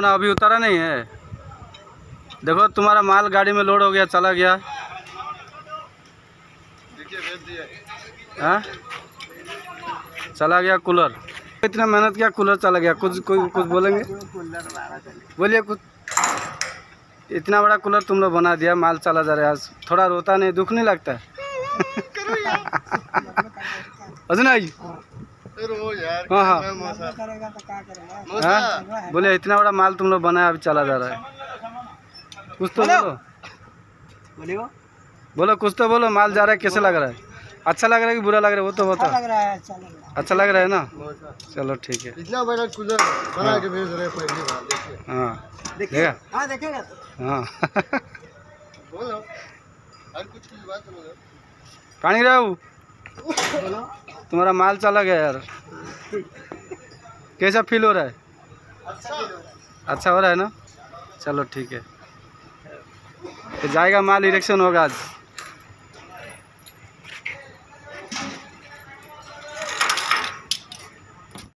ना अभी उतारा नहीं है। देखो तुम्हारा माल गाड़ी में लोड हो गया, चला गया। हाँ चला गया कूलर। इतना मेहनत किया, कूलर चला गया। कुछ बोलेंगे? बोलिए कुछ। इतना बड़ा कूलर तुम लोग बना दिया, माल चला जा रहा है। आज थोड़ा रोता नहीं, दुख नहीं लगता है? आई हाँ हाँ हाँ बोले इतना बड़ा माल तुम लोग बनाया, अभी चला जा रहा है। कुछ तो बोलो, बोलो कुछ तो बोलो। माल जा रहा है, कैसे लग रहा है? अच्छा लग रहा है कि बुरा लग रहा है वो तो बताओ। अच्छा लग रहा है ना? चलो ठीक है। इतना बड़ा कूलर बना के भेज रहे पहली बार। हाँ देखिएगा। हाँ देखेगा। हाँ बोलो और कुछ बात बोलो। पानी राव तुम्हारा माल चला गया यार, कैसा फील हो रहा है? अच्छा हो रहा है ना? चलो ठीक है, तो जाएगा माल, इरेक्शन होगा आज।